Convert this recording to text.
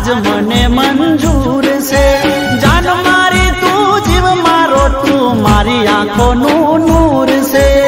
आज मने मंजूर से। जान मारी तू जीव मारो तू मारी आंखों नू नूर से।